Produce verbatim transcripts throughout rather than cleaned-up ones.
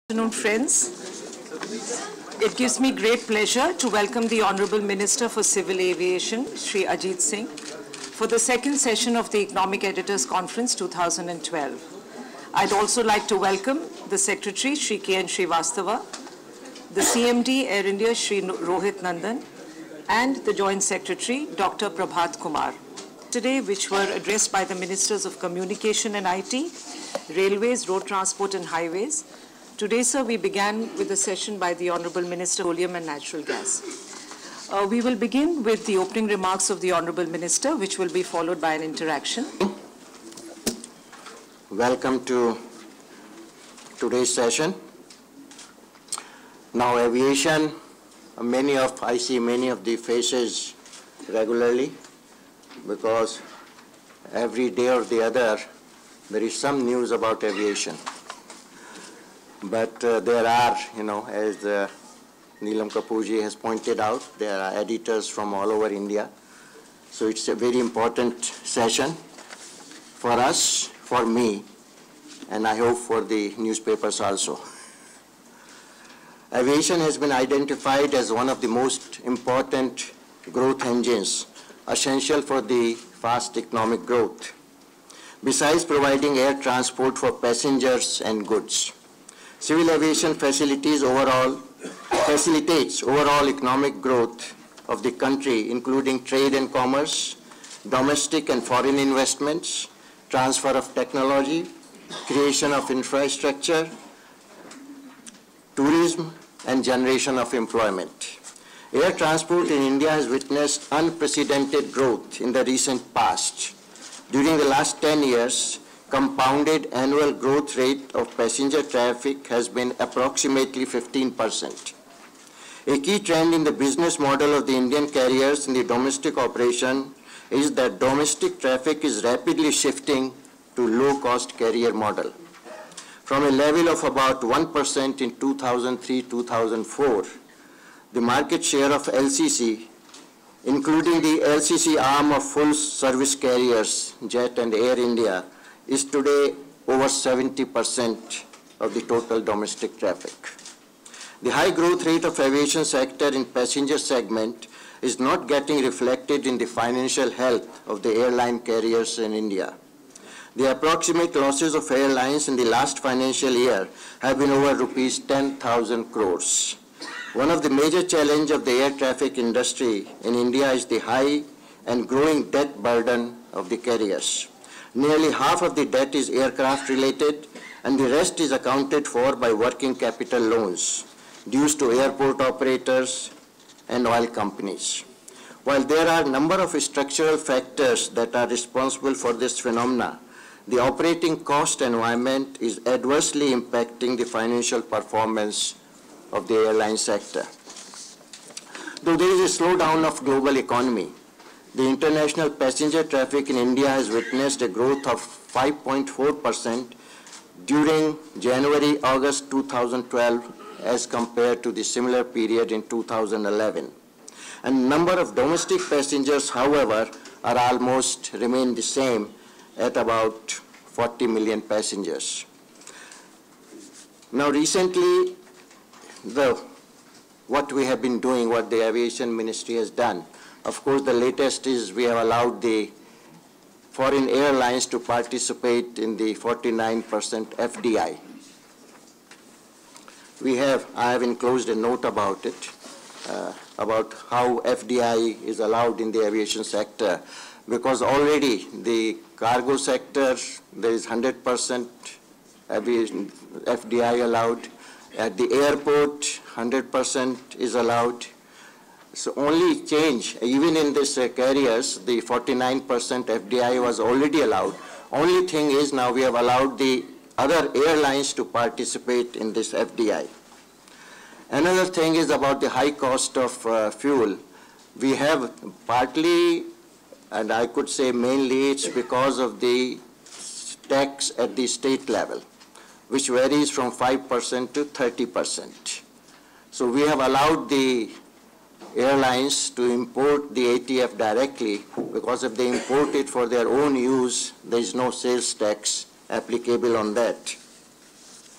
Good afternoon, friends. It gives me great pleasure to welcome the Honorable Minister for Civil Aviation, Shri Ajit Singh, for the second session of the Economic Editors Conference two thousand twelve. I'd also like to welcome the Secretary, Shri K N Srivastava, the C M D, Air India, Shri Rohit Nandan, and the Joint Secretary, Doctor Prabhat Kumar. Today, which were addressed by the Ministers of Communication and I T, Railways, Road Transport and Highways. Today, sir, we began with a session by the Honorable Minister of Petroleum and Natural Gas. Uh, we will begin with the opening remarks of the Honorable Minister, which will be followed by an interaction. Welcome to today's session. Now, aviation, many of, I see many of the faces regularly because every day or the other, there is some news about aviation. But uh, there are, you know, as uh, Neelam Kapoorji has pointed out, there are editors from all over India. So it's a very important session for us, for me, and I hope for the newspapers also. Aviation has been identified as one of the most important growth engines, essential for the fast economic growth, besides providing air transport for passengers and goods. Civil aviation facilities overall, facilitates overall economic growth of the country, including trade and commerce, domestic and foreign investments, transfer of technology, creation of infrastructure, tourism, and generation of employment. Air transport in India has witnessed unprecedented growth in the recent past. During the last ten years, compounded annual growth rate of passenger traffic has been approximately fifteen percent. A key trend in the business model of the Indian carriers in the domestic operation is that domestic traffic is rapidly shifting to low-cost carrier model. From a level of about one percent in two thousand three to two thousand four, the market share of L C C, including the L C C arm of full-service carriers, Jet and Air India, is today over seventy percent of the total domestic traffic. The high growth rate of aviation sector in passenger segment is not getting reflected in the financial health of the airline carriers in India. The approximate losses of airlines in the last financial year have been over rupees ten thousand crores. One of the major challenges of the air traffic industry in India is the high and growing debt burden of the carriers. Nearly half of the debt is aircraft related, and the rest is accounted for by working capital loans, dues to airport operators and oil companies. While there are a number of structural factors that are responsible for this phenomena, the operating cost environment is adversely impacting the financial performance of the airline sector. Though there is a slowdown of global economy, the international passenger traffic in India has witnessed a growth of five point four percent during January August two thousand twelve as compared to the similar period in two thousand eleven. And number of domestic passengers, however, are almost remain the same at about forty million passengers. Now recently, the, what we have been doing, what the Aviation Ministry has done, of course, the latest is we have allowed the foreign airlines to participate in the forty-nine percent F D I. We have, I have enclosed a note about it, uh, about how F D I is allowed in the aviation sector, because already the cargo sector, there is one hundred percent F D I allowed. At the airport, one hundred percent is allowed. So only change, even in this uh, carriers, the forty-nine percent F D I was already allowed. Only thing is now we have allowed the other airlines to participate in this F D I. Another thing is about the high cost of uh, fuel. We have partly, and I could say mainly, it's because of the tax at the state level, which varies from five percent to thirty percent. So we have allowed the airlines to import the A T F directly, because if they import it for their own use, there is no sales tax applicable on that.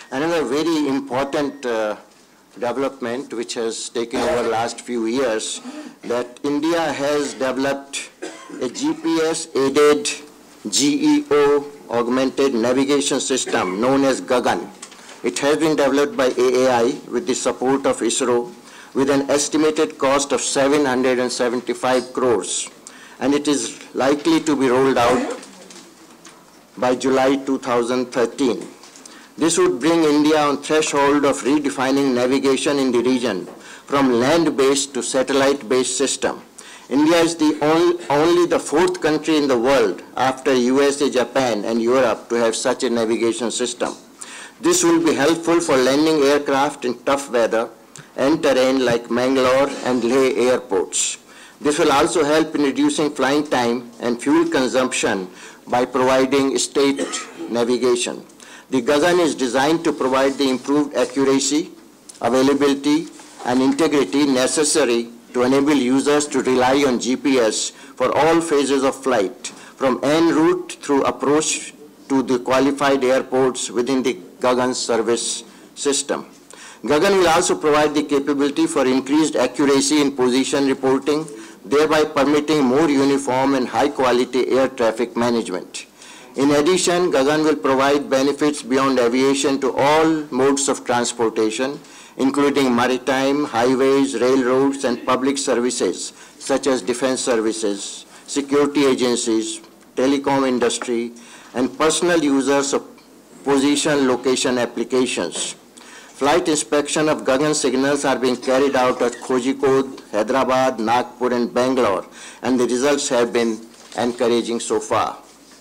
Another very important uh, development which has taken over the last few years, that India has developed a G P S-aided G E O augmented navigation system known as Gagan. It has been developed by A A I with the support of ISRO with an estimated cost of seven hundred seventy-five crores, and it is likely to be rolled out by July two thousand thirteen. This would bring India on threshold of redefining navigation in the region from land-based to satellite-based system. India is the only, only the fourth country in the world after U S A, Japan, and Europe to have such a navigation system. This will be helpful for landing aircraft in tough weather and terrain like Mangalore and Leh airports. This will also help in reducing flying time and fuel consumption by providing state navigation. The Gagan is designed to provide the improved accuracy, availability, and integrity necessary to enable users to rely on G P S for all phases of flight, from en route through approach to the qualified airports within the Gagan service system. Gagan will also provide the capability for increased accuracy in position reporting, thereby permitting more uniform and high-quality air traffic management. In addition, Gagan will provide benefits beyond aviation to all modes of transportation, including maritime, highways, railroads, and public services, such as defense services, security agencies, telecom industry, and personal users of position location applications. Flight inspection of Gagan signals are being carried out at Kozhikode, Hyderabad, Nagpur, and Bangalore, and the results have been encouraging so far.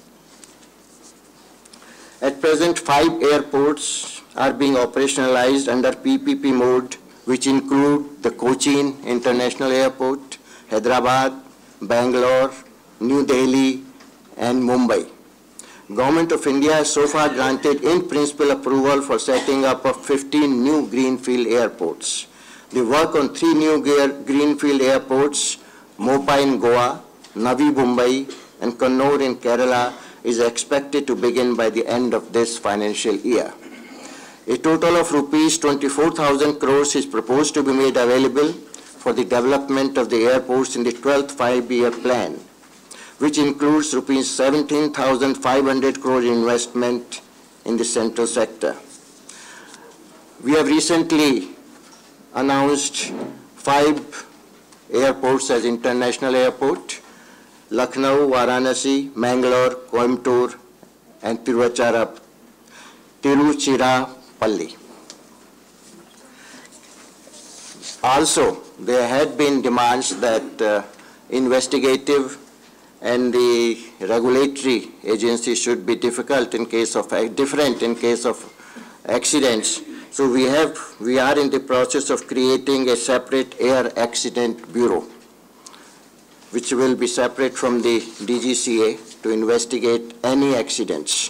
At present, five airports are being operationalized under P P P mode, which include the Cochin International Airport, Hyderabad, Bangalore, New Delhi, and Mumbai. Government of India has so far granted in principle approval for setting up of fifteen new greenfield airports. The work on three new greenfield airports, Mopa in Goa, Navi Mumbai, and Kannur in Kerala, is expected to begin by the end of this financial year. A total of rupees twenty-four thousand crores is proposed to be made available for the development of the airports in the twelfth five-year plan, which includes rupees seventeen thousand five hundred crore investment in the central sector. We have recently announced five airports as international airport: Lucknow, Varanasi, Mangalore, Coimbatore, and Tiruchirapalli. Also, there had been demands that uh, investigative and the regulatory agencies should be difficult in case of uh, different in case of accidents. So we have we are in the process of creating a separate air accident bureau, which will be separate from the D G C A to investigate any accidents.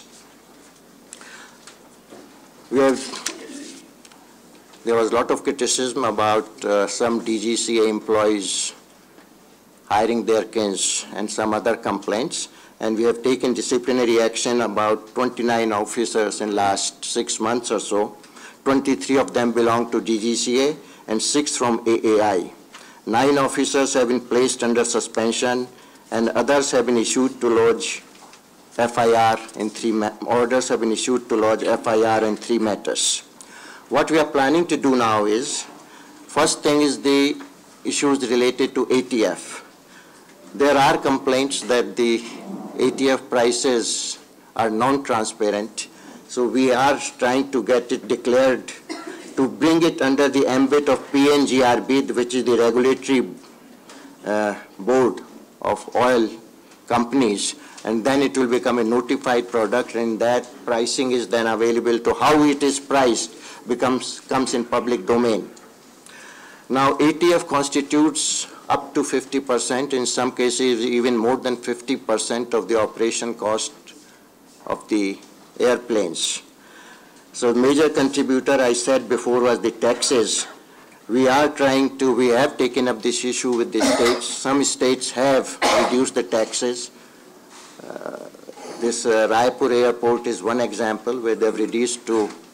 We have, there was a lot of criticism about uh, some D G C A employees hiring their kins and some other complaints, and we have taken disciplinary action about twenty-nine officers in last six months or so. twenty-three of them belong to D G C A and six from A A I. Nine officers have been placed under suspension, and others have been issued to lodge F I R in three orders have been issued to lodge F I R in three matters. What we are planning to do now is, first thing is the issues related to A T F. There are complaints that the A T F prices are non-transparent, so we are trying to get it declared to bring it under the ambit of P N G R B, which is the regulatory uh, board of oil companies, and then it will become a notified product, and that pricing is then available to how it is priced becomes comes in public domain. Now, A T F constitutes up to fifty percent, in some cases even more than fifty percent of the operation cost of the airplanes. So major contributor, I said before, was the taxes. We are trying to, we have taken up this issue with the states. Some states have reduced the taxes. Uh, this uh, Raipur airport is one example where they've reduced to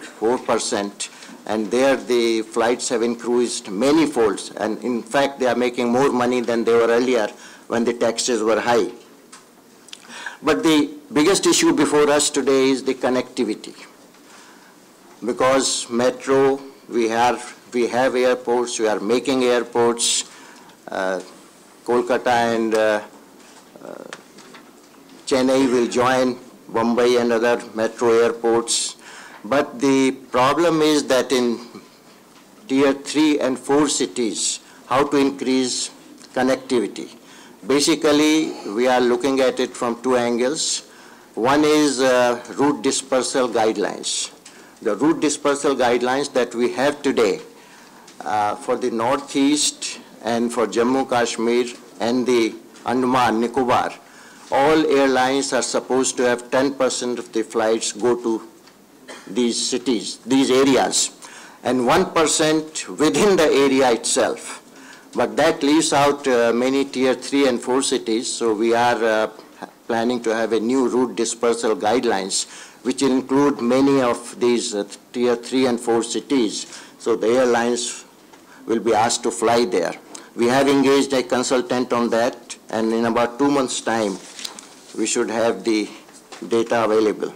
four percent, and there the flights have increased many folds, and in fact they are making more money than they were earlier when the taxes were high. But the biggest issue before us today is the connectivity. Because metro, we have, we have airports, we are making airports, uh, Kolkata and uh, uh, Chennai will join Bombay and other metro airports. But the problem is that in tier three and four cities, how to increase connectivity. Basically, we are looking at it from two angles. One is uh, route dispersal guidelines. The route dispersal guidelines that we have today uh, for the Northeast and for Jammu Kashmir and the Andaman Nicobar, all airlines are supposed to have ten percent of the flights go to these cities, these areas, and one percent within the area itself. But that leaves out uh, many tier three and four cities, so we are uh, planning to have a new route dispersal guidelines, which include many of these uh, tier three and four cities. So the airlines will be asked to fly there. We have engaged a consultant on that, and in about two months' time, we should have the data available.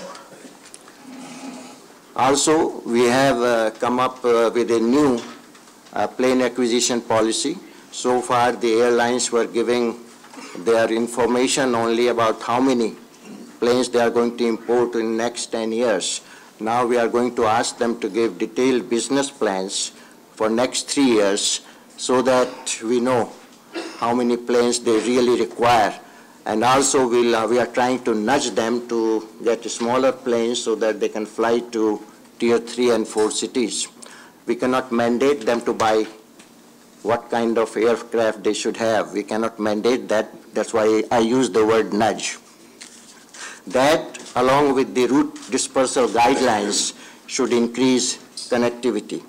Also, we have uh, come up uh, with a new uh, plane acquisition policy. So far, the airlines were giving their information only about how many planes they are going to import in the next ten years. Now we are going to ask them to give detailed business plans for next three years so that we know how many planes they really require. And also we'll, uh, we are trying to nudge them to get smaller planes so that they can fly to tier three and four cities. We cannot mandate them to buy what kind of aircraft they should have. We cannot mandate that. That's why I use the word nudge. That, along with the route dispersal guidelines, should increase connectivity.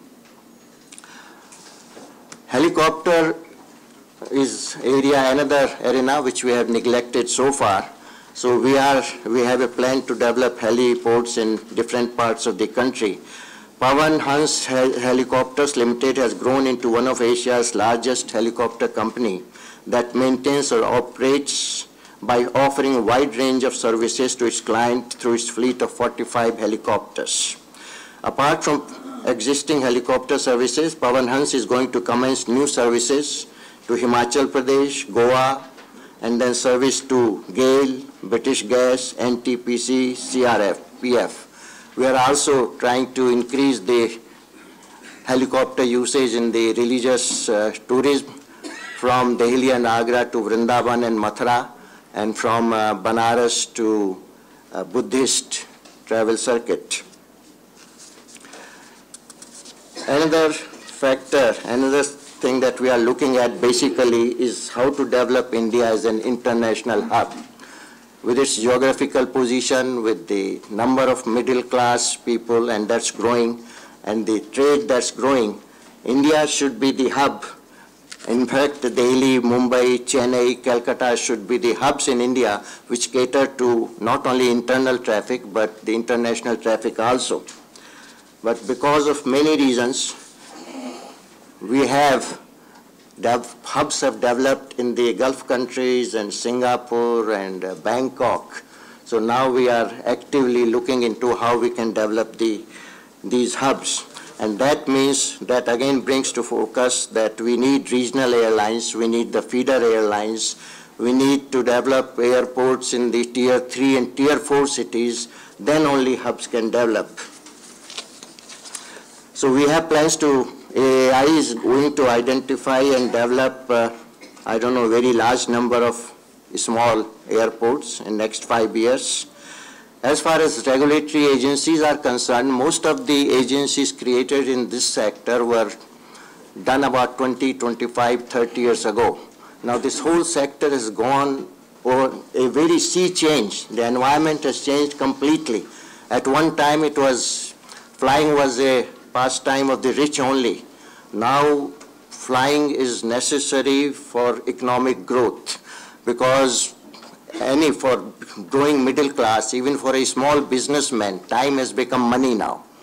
Helicopter is area, another arena which we have neglected so far. So we are, we have a plan to develop heliports in different parts of the country. Pawan Hans Hel Helicopters Limited has grown into one of Asia's largest helicopter company that maintains or operates by offering a wide range of services to its client through its fleet of forty-five helicopters. Apart from existing helicopter services, Pawan Hans is going to commence new services to Himachal Pradesh, Goa, and then service to GAIL, British Gas, N T P C, C R F, P F. We are also trying to increase the helicopter usage in the religious uh, tourism from Delhi and Agra to Vrindavan and Mathura, and from uh, Banaras to uh, Buddhist travel circuit. Another factor, another thing that we are looking at basically is how to develop India as an international hub. With its geographical position, with the number of middle class people, and that's growing, and the trade that's growing, India should be the hub. In fact, Delhi, Mumbai, Chennai, Calcutta should be the hubs in India which cater to not only internal traffic but the international traffic also. But because of many reasons, we have, hubs have developed in the Gulf countries and Singapore and uh, Bangkok. So now we are actively looking into how we can develop the, these hubs. And that means, that again brings to focus that we need regional airlines, we need the feeder airlines, we need to develop airports in the tier three and tier four cities, then only hubs can develop. So we have plans to, A A I is going to identify and develop, uh, I don't know, a very large number of small airports in next five years. As far as regulatory agencies are concerned, most of the agencies created in this sector were done about twenty, twenty-five, thirty years ago. Now this whole sector has gone over a very sea change. The environment has changed completely. At one time it was, flying was a pastime of the rich only. Now flying is necessary for economic growth, because any for growing middle class, even for a small businessman, time has become money now.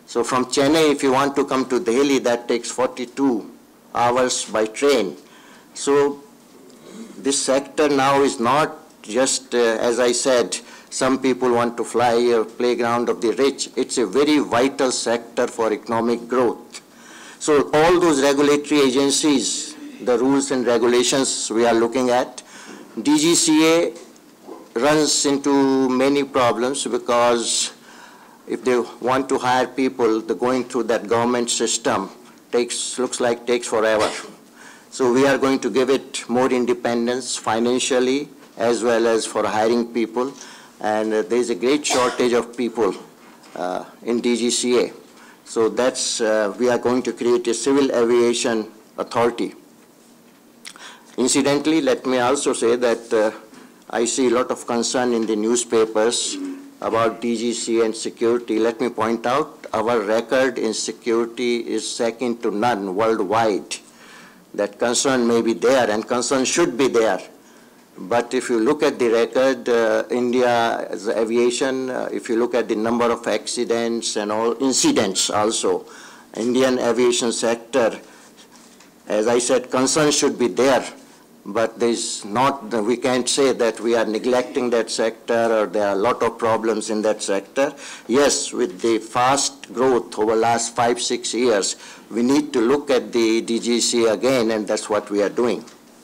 So from Chennai, if you want to come to Delhi, that takes forty-two hours by train. So this sector now is not just, uh, as I said, some people want to fly a playground of the rich. It's a very vital sector for economic growth. So all those regulatory agencies, the rules and regulations we are looking at, D G C A runs into many problems because if they want to hire people, the going through that government system takes, looks like takes forever. So we are going to give it more independence financially as well as for hiring people. And uh, there is a great shortage of people uh, in D G C A. So that's, uh, we are going to create a civil aviation authority. Incidentally, let me also say that uh, I see a lot of concern in the newspapers about D G C A and security. Let me point out our record in security is second to none worldwide. That concern may be there and concern should be there. But if you look at the record, uh, India's aviation, uh, if you look at the number of accidents and all incidents also, Indian aviation sector, as I said, concern should be there. But there's not, we can't say that we are neglecting that sector or there are a lot of problems in that sector. Yes, with the fast growth over the last five, six years, we need to look at the D G C A again, and that's what we are doing.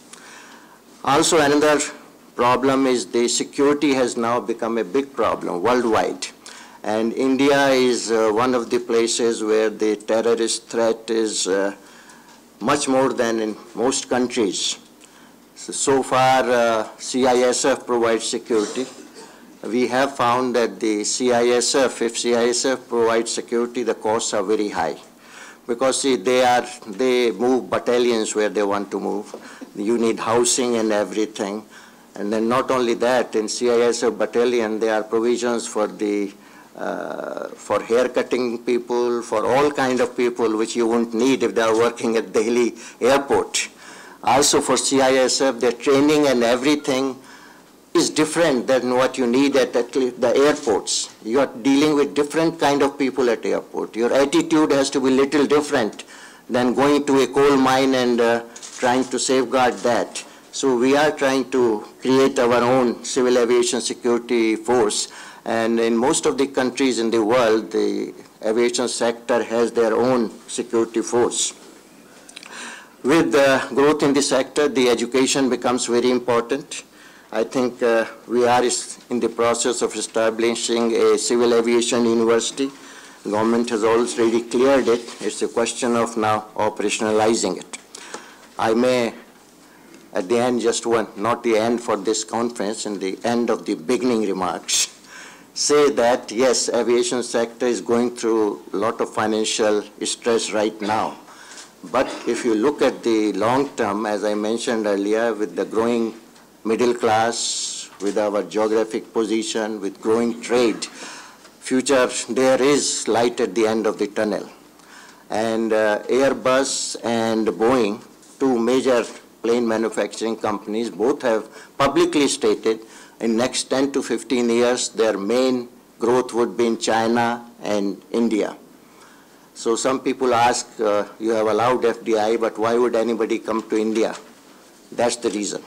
Also, another problem is the security has now become a big problem worldwide. And India is uh, one of the places where the terrorist threat is uh, much more than in most countries. So, so far, uh, C I S F provides security. We have found that the C I S F, if C I S F provides security, the costs are very high. Because see, they are, they move battalions where they want to move. You need housing and everything. And then not only that, in C I S F battalion, there are provisions for the, uh, for haircutting people, for all kind of people which you won't need if they are working at Delhi airport. Also for C I S F, their training and everything is different than what you need at, at the airports. You are dealing with different kind of people at airport. Your attitude has to be little different than going to a coal mine and uh, trying to safeguard that. So we are trying to create our own civil aviation security force. And in most of the countries in the world, the aviation sector has their own security force. With the growth in the sector, the education becomes very important. I think uh, we are in the process of establishing a civil aviation university. The government has already cleared it. It's a question of now operationalizing it. I may, at the end, just one, not the end for this conference, in the end of the beginning remarks, say that, yes, aviation sector is going through a lot of financial stress right now. But if you look at the long term, as I mentioned earlier, with the growing middle class, with our geographic position, with growing trade, future, there is light at the end of the tunnel. And uh, Airbus and Boeing, two major plane manufacturing companies, both have publicly stated in next ten to fifteen years, their main growth would be in China and India. So some people ask, uh, you have allowed F D I, but why would anybody come to India? That's the reason.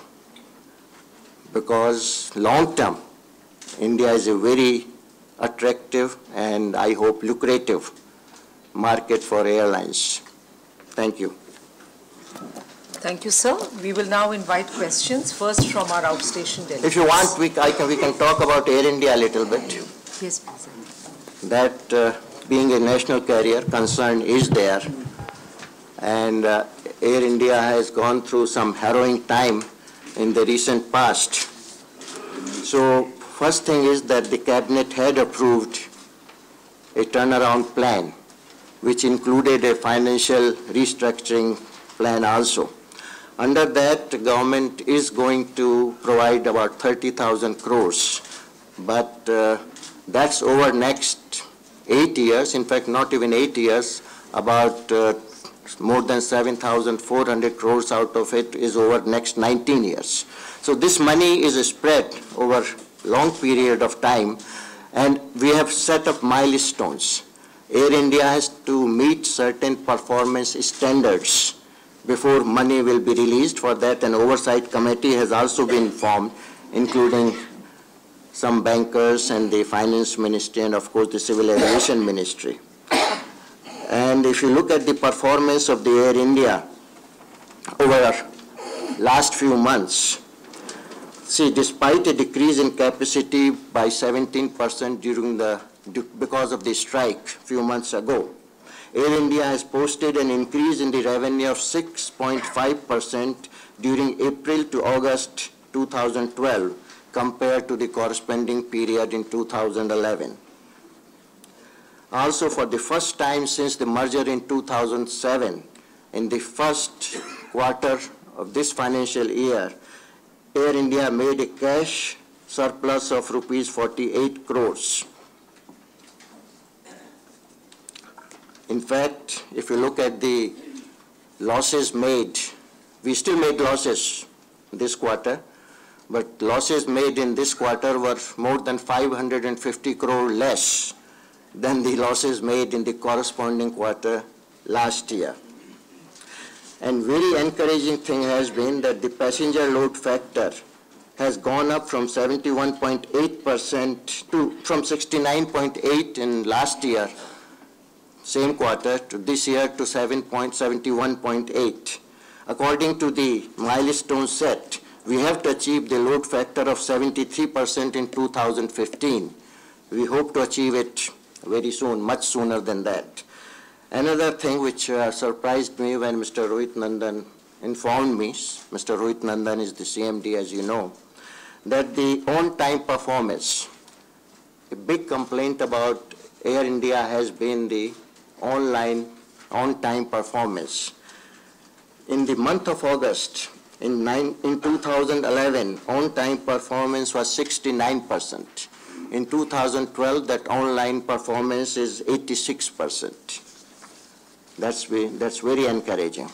Because long term, India is a very attractive and I hope lucrative market for airlines. Thank you. Thank you, sir. We will now invite questions, first from our outstation delegates. If you want, we, I can, we can talk about Air India a little bit. Yes, please. That uh, being a national carrier, concern is there. And uh, Air India has gone through some harrowing time in the recent past. So first thing is that the cabinet had approved a turnaround plan, which included a financial restructuring plan also. Under that, the government is going to provide about thirty thousand crores, but uh, that's over next eight years, in fact, not even eight years, about uh, more than seven thousand four hundred crores out of it is over next nineteen years. So this money is spread over long period of time, and we have set up milestones. Air India has to meet certain performance standards before money will be released. For that, an oversight committee has also been formed, including some bankers and the finance ministry and of course the civil aviation ministry. And if you look at the performance of the Air India over last few months, see, despite a decrease in capacity by seventeen percent during the, because of the strike a few months ago, Air India has posted an increase in the revenue of six point five percent during April to August two thousand twelve compared to the corresponding period in two thousand eleven. Also, for the first time since the merger in two thousand seven, in the first quarter of this financial year, Air India made a cash surplus of rupees forty-eight crores. In fact, if you look at the losses made, we still made losses this quarter, but losses made in this quarter were more than five hundred fifty crore less than the losses made in the corresponding quarter last year. And very encouraging thing has been that the passenger load factor has gone up from seventy-one point eight percent to from sixty-nine point eight in last year, same quarter, to this year to seventy-one point eight. According to the milestone set, we have to achieve the load factor of seventy-three percent in two thousand fifteen. We hope to achieve it very soon, much sooner than that. Another thing which uh, surprised me when Mister Rohit Nandan informed me, Mister Rohit Nandan is the C M D, as you know, that the on-time performance, a big complaint about Air India has been the online on-time performance. In the month of August, in, nine, in two thousand eleven, on-time performance was sixty-nine percent. In two thousand twelve, that online performance is eighty-six percent. That's, that's very encouraging.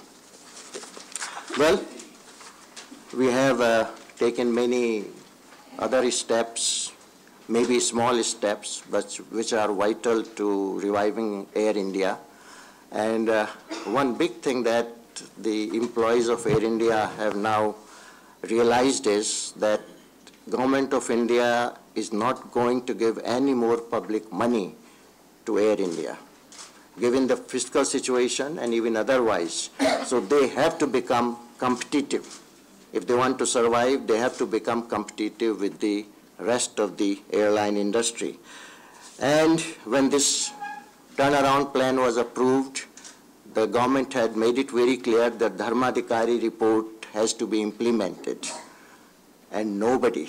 Well, we have uh, taken many other steps, maybe small steps, but which are vital to reviving Air India. And uh, one big thing that the employees of Air India have now realized is that Government of India is not going to give any more public money to Air India, given the fiscal situation and even otherwise. So they have to become competitive. If they want to survive, they have to become competitive with the rest of the airline industry. And when this turnaround plan was approved, the government had made it very clear that the Dharmadhikari report has to be implemented. And nobody,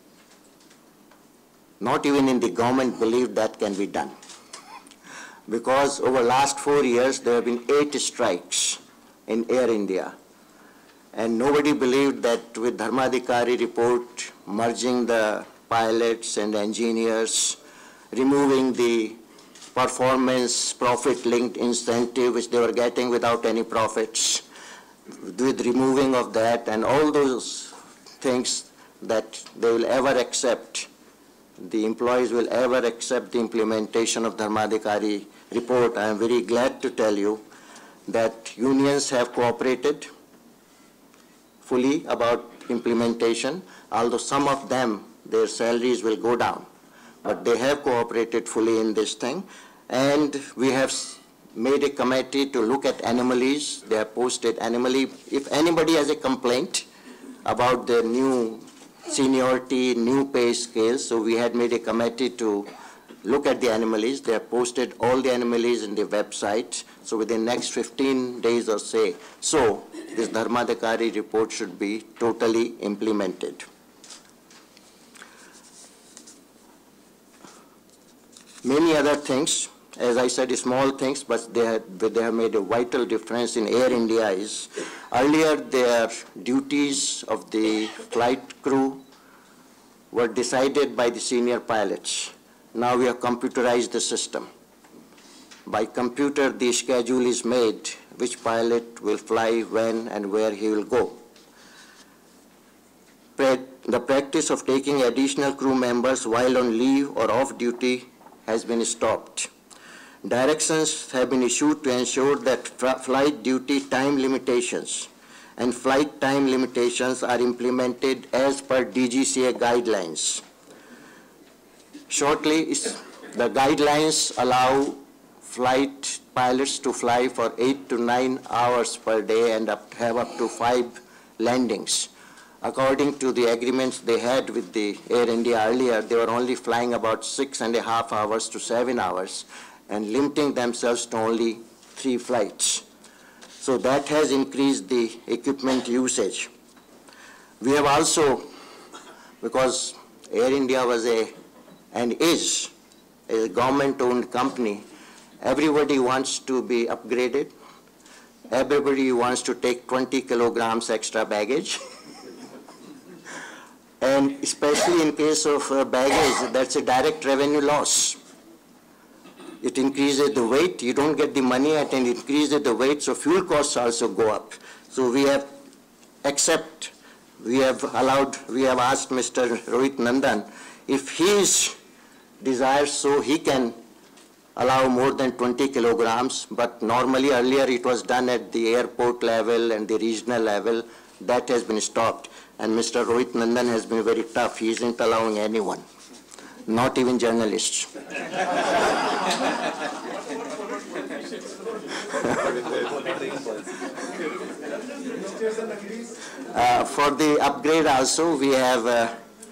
not even in the government, believed that can be done. Because over the last four years, there have been eight strikes in Air India. And nobody believed that with Dharmadhikari report, merging the pilots and engineers, removing the performance profit-linked incentive which they were getting without any profits, with removing of that and all those things, that they will ever accept, the employees will ever accept the implementation of Dharmadhikari report. I am very glad to tell you that unions have cooperated fully about implementation, although some of them, their salaries will go down. But they have cooperated fully in this thing. And we have made a committee to look at anomalies. They have posted anomaly. If anybody has a complaint about their new seniority, new pay scales, so we had made a committee to look at the anomalies. They have posted all the anomalies in the website. So within the next fifteen days or say, so this Dharmadhikari report should be totally implemented. Many other things, as I said, small things, but they have, they have made a vital difference in Air India is, earlier their duties of the flight crew were decided by the senior pilots. Now we have computerized the system. By computer, the schedule is made, which pilot will fly when and where he will go. The practice of taking additional crew members while on leave or off duty has been stopped. Directions have been issued to ensure that flight duty time limitations and flight time limitations are implemented as per D G C A guidelines. Shortly, the guidelines allow flight pilots to fly for eight to nine hours per day and up, have up to five landings. According to the agreements they had with the Air India earlier, they were only flying about six and a half hours to seven hours and limiting themselves to only three flights. So that has increased the equipment usage. We have also, because Air India was a, and is, a government-owned company, everybody wants to be upgraded. Everybody wants to take twenty kilograms extra baggage. And especially in case of uh, baggage, that's a direct revenue loss. It increases the weight, you don't get the money, and it increases the weight, so fuel costs also go up. So we have accept, we have allowed, we have asked Mister Rohit Nandan if he desires so he can allow more than twenty kilograms, but normally earlier it was done at the airport level and the regional level. That has been stopped. And Mister Rohit Nandan has been very tough. He isn't allowing anyone, not even journalists. uh, for the upgrade also, we have, uh,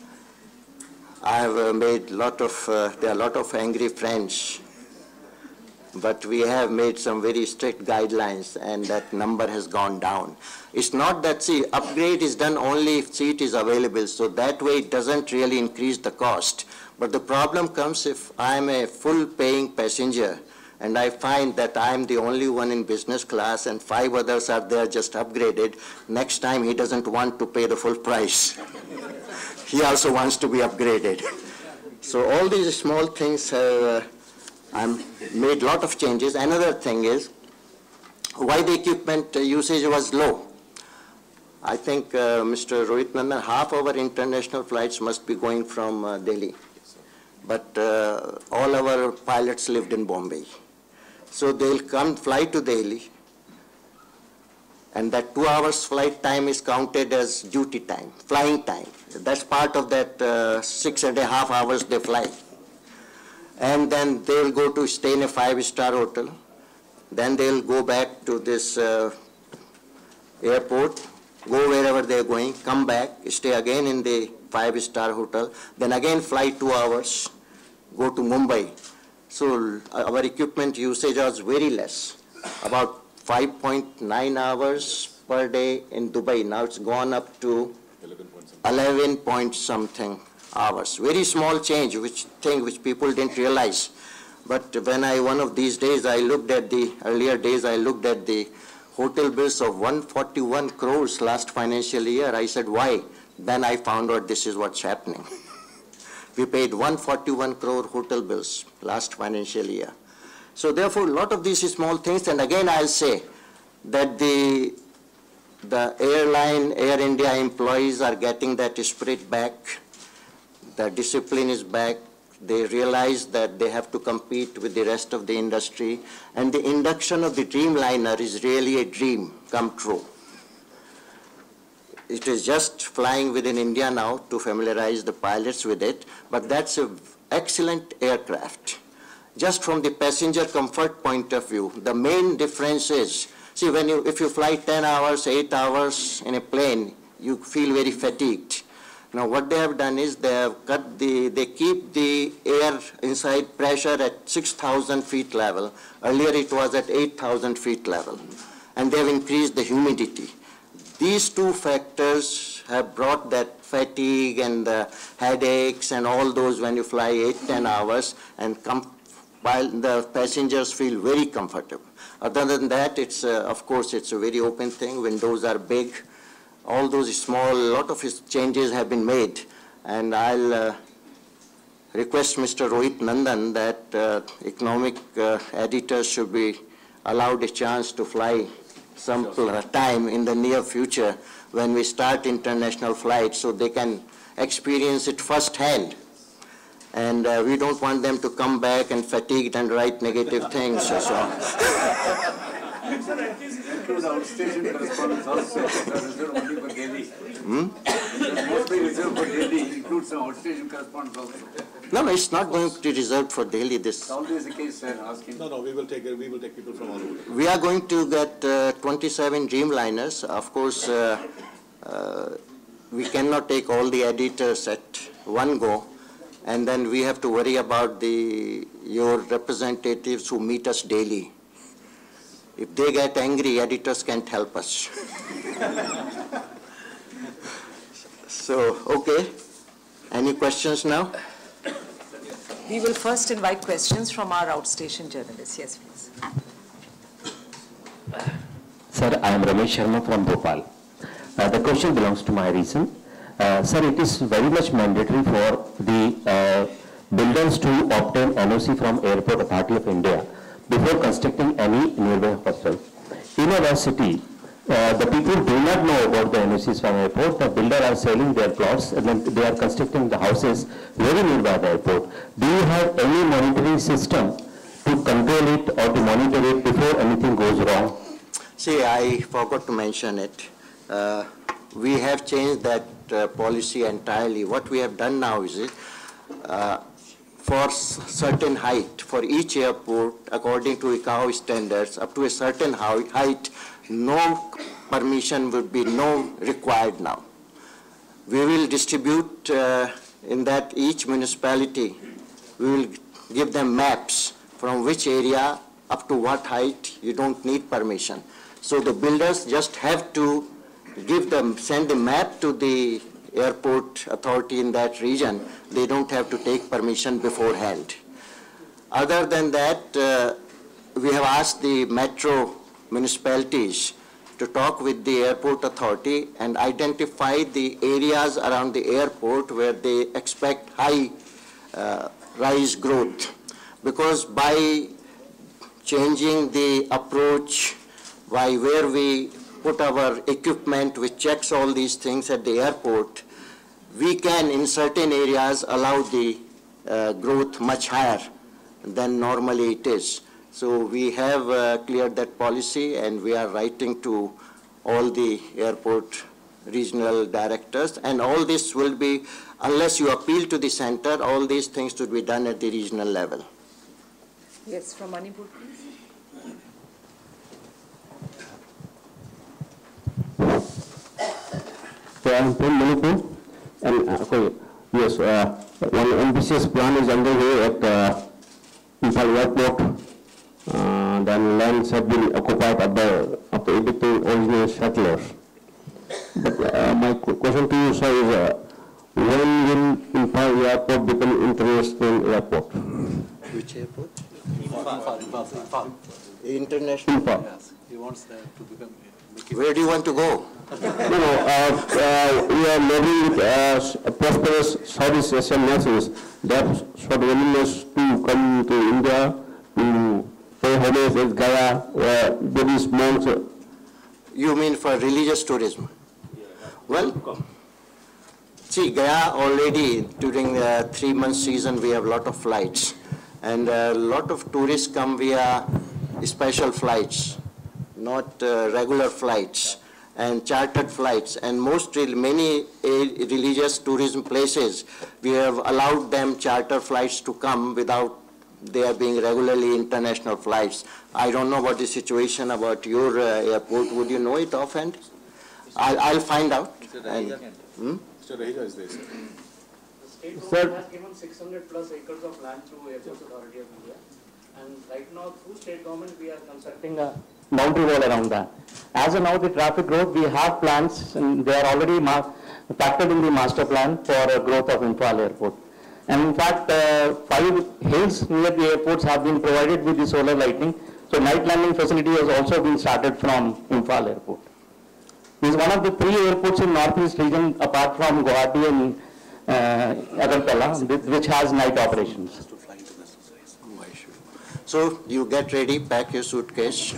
I have uh, made lot of, uh, there are a lot of angry friends, but we have made some very strict guidelines and that number has gone down. It's not that, see, upgrade is done only if seat is available, so that way it doesn't really increase the cost. But the problem comes if I'm a full paying passenger and I find that I'm the only one in business class and five others are there just upgraded, next time he doesn't want to pay the full price. He also wants to be upgraded. So all these small things have uh, I'm made a lot of changes. Another thing is why the equipment usage was low. I think uh, Mister Rohit Nandan, half our international flights must be going from uh, Delhi. But uh, all our pilots lived in Bombay. So they'll come fly to Delhi, and that two hours flight time is counted as duty time, flying time. That's part of that uh, six and a half hours they fly. And then they'll go to stay in a five-star hotel. Then they'll go back to this uh, airport, go wherever they're going, come back, stay again in the five-star hotel, then again fly two hours, go to Mumbai. So our equipment usage was very less, about five point nine hours per day in Dubai. Now it's gone up to eleven point something hours. Very small change, which thing which people didn't realize. But when I, one of these days, I looked at the, earlier days, I looked at the hotel bills of one hundred forty-one crores last financial year. I said, why? Then I found out this is what's happening. We paid one hundred forty-one crore hotel bills last financial year. So therefore, a lot of these small things, and again I'll say that the, the airline, Air India employees are getting that spirit back. The discipline is back. They realize that they have to compete with the rest of the industry. And the induction of the Dreamliner is really a dream come true. It is just flying within India now to familiarize the pilots with it, but that's an excellent aircraft. Just from the passenger comfort point of view, the main difference is, see, when you, if you fly ten hours, eight hours in a plane, you feel very fatigued. Now what they have done is they have cut the, they keep the air inside pressure at six thousand feet level. Earlier it was at eight thousand feet level. And they have increased the humidity. These two factors have brought that fatigue and the headaches and all those when you fly eight, ten hours, and come, while the passengers feel very comfortable. Other than that, it's, uh, of course, it's a very open thing. Windows are big. All those small, a lot of changes have been made. And I'll uh, request Mister Rohit Nandan that uh, economic uh, editors should be allowed a chance to fly some time in the near future when we start international flights so they can experience it firsthand. And uh, we don't want them to come back and fatigued and write negative things. So. Sir, at least it includes outstation correspondence also. Reserved only for Delhi. Hmm? Mostly reserved for Delhi, includes some outstation correspondence also. No, no, it's not going to be reserved for Delhi. This. It's always the case, sir. Ask him. No, no, we will take we will take people from all over. We are going to get uh, twenty-seven Dreamliners. Of course, uh, uh, we cannot take all the editors at one go, and then we have to worry about the your representatives who meet us daily. If they get angry, editors can't help us. So, okay. Any questions now? We will first invite questions from our outstation journalists. Yes, please. Sir, I am Ramesh Sharma from Bhopal. Uh, the question belongs to my region. Uh, sir, it is very much mandatory for the uh, builders to obtain N O C from Airport Authority of India before constructing any nearby hospital. In our city, uh, the people do not know about the N O Cs from airport. The builder are selling their plots and then they are constructing the houses very nearby the airport. Do you have any monitoring system to control it or to monitor it before anything goes wrong? See, I forgot to mention it. Uh, we have changed that uh, policy entirely. What we have done now is, uh, for certain height, for each airport, according to I C A O standards, up to a certain height, no permission would be no required now. We will distribute uh, in that each municipality, we will give them maps from which area up to what height you don't need permission. So the builders just have to give them, send the map to the airport authority in that region. They don't have to take permission beforehand. Other than that, uh, we have asked the metro municipalities to talk with the airport authority and identify the areas around the airport where they expect high uh, rise growth. Because by changing the approach, by where we put our equipment which checks all these things at the airport, we can in certain areas allow the uh, growth much higher than normally it is. So we have uh, cleared that policy and we are writing to all the airport regional directors, and all this will be, unless you appeal to the center, all these things should be done at the regional level. Yes, from Manipur, please. So I am from Manipur, and uh, okay, yes, uh, one ambitious plan is underway at uh, Imphal Airport. Uh, then lands have been occupied after, after evicting original settlers. But uh, my question to you, sir, is uh, when will Imphal Airport become international airport? Which airport? Imphal, Imphal, Imphal. International. Imphal. Yes, he wants that to become. Where do you want to go? No, no, uh, uh, we are living with uh, prosperous Southeast Asian nations that showed willingness to come to India to pay homage at Gaya, where Buddhist monks. You mean for religious tourism? Well, see, Gaya already during the three-month season we have a lot of flights, and a lot of tourists come via special flights, not uh, regular flights, and chartered flights. And most many religious tourism places, we have allowed them charter flights to come without there being regularly international flights. I don't know what the situation about your uh, airport. Would you know it offhand? I'll, I'll find out. And, hmm? Mister Raheja is there, sir. The state Sir. government has given six hundred plus acres of land through Airports Authority of India. And right now, through state government, we are constructing a boundary wall around that. As of now, the traffic growth, we have plans, and they are already factored in the master plan for uh, growth of Imphal Airport. And in fact, uh, five hills near the airports have been provided with the solar lighting. So night landing facility has also been started from Imphal Airport. This is one of the three airports in Northeast region, apart from Guwahati and uh, Agartala, which has night operations. So you get ready, pack your suitcase.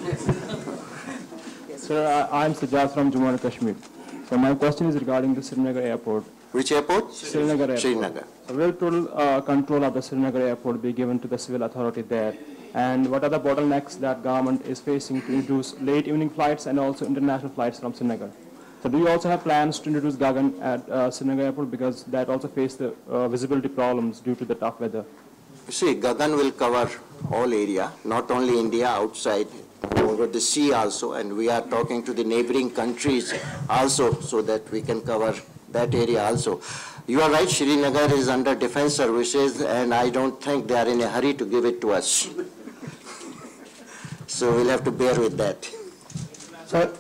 Sir, I am Sajjad from Jammu and Kashmir. So my question is regarding the Srinagar airport. Which airport? Srinagar Airport. Srinagar. So will total uh, control of the Srinagar Airport be given to the civil authority there? And what are the bottlenecks that government is facing to introduce late evening flights and also international flights from Srinagar? So do you also have plans to introduce Gagan at uh, Srinagar Airport, because that also face the uh, visibility problems due to the tough weather? You see, Gagan will cover all area, not only India, outside, over the sea also, and we are talking to the neighboring countries also so that we can cover that area also. You are right, Srinagar is under defense services, and I don't think they are in a hurry to give it to us. So we'll have to bear with that. Sir,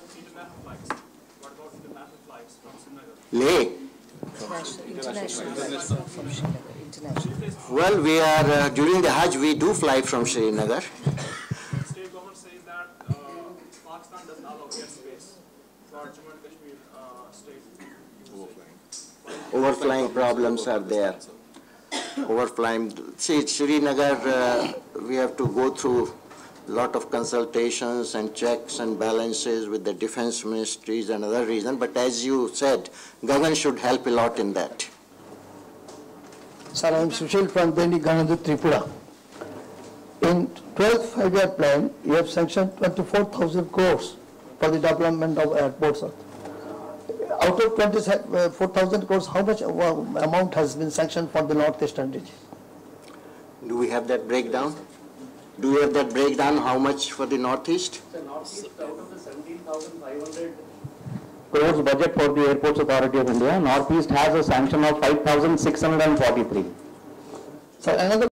Leh. International flights from Srinagar. International. Well, we are, uh, during the Hajj, we do fly from Srinagar. State government saying that uh, Pakistan does not allow airspace for Jammu and Kashmir uh, state. Overflying problems are there. Overflying. See, Srinagar, uh, we have to go through a lot of consultations and checks and balances with the defense ministries and other reasons. But as you said, Gagan should help a lot in that. Sir, I am Sushil from Dainik Ganadhu, Tripura. In twelfth five-year plan, you have sanctioned twenty-four thousand crores for the development of airports. Out of twenty-four thousand crores, how much amount has been sanctioned for the northeastern region? Do we have that breakdown? Do we have that breakdown, how much for the Northeast? The Northeast, out of the seventeen thousand five hundred crores budget for the Airports Authority of India, Northeast has a sanction of five thousand six hundred forty-three. So another